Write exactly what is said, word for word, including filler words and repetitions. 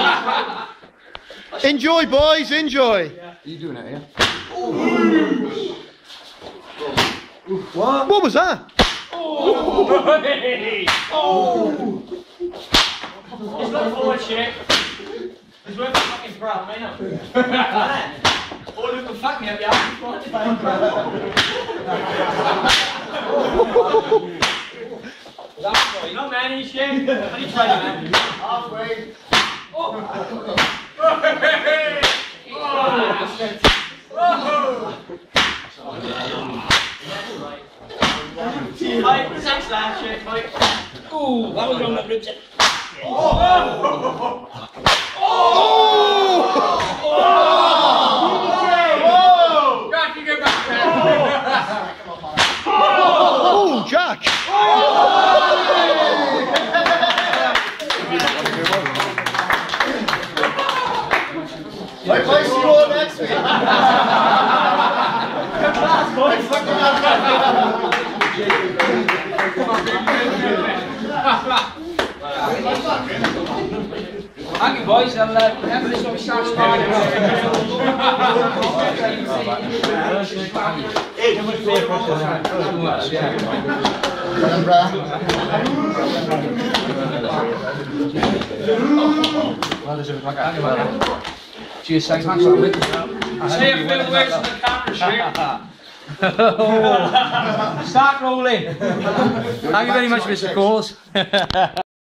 Enjoy, boys, enjoy. Are you doing it here? What? What was that? Oh! Hey. Oh! It's not forward shit. It's worth a fucking crap, I know. Oh, look, the fuck me up, yeah. That's right. Not many shit. Only try that. Halfway. Oh! Hey! Mike, six last shit, Mike. Ooh, that was on the ribs. Oh! Oh! Oh! Jack, you get back there. Oh, Jack! I place you all next week. Thank you, boys. I'll uh, remember this when we start starting. Cheers, thanks, thanks for that. Stay a bit away from the camera, Start rolling. Thank you very much, Mister Coles.